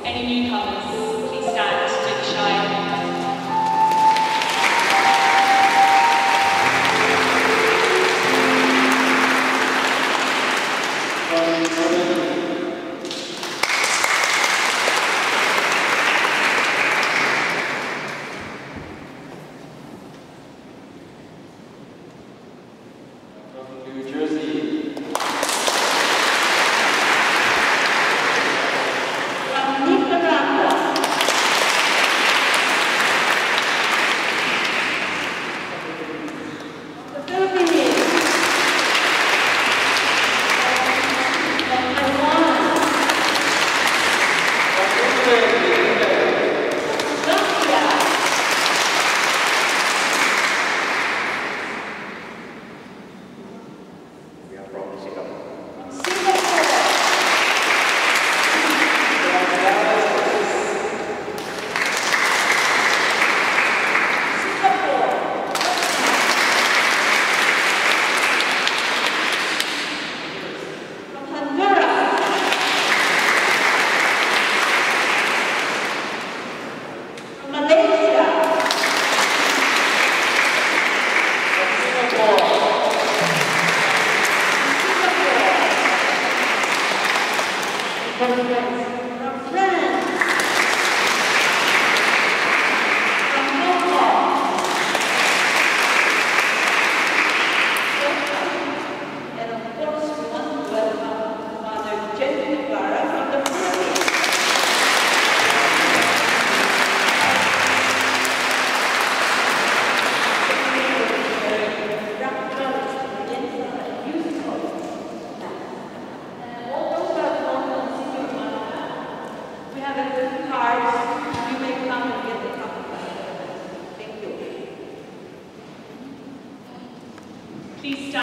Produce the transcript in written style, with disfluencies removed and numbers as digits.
Any newcomers, please stand, don't be shy. From New Jersey. From Nicaragua. The Philippines. From Taiwan. Latvia. We are from Singapore. Singapore. From Honduras. From Malaysia. From France. From Hong Kong. And of course, we want to welcome Mother Jenny Guevara from the Philippines. We have a good card. You may come and get the copy. Thank you. Please stand.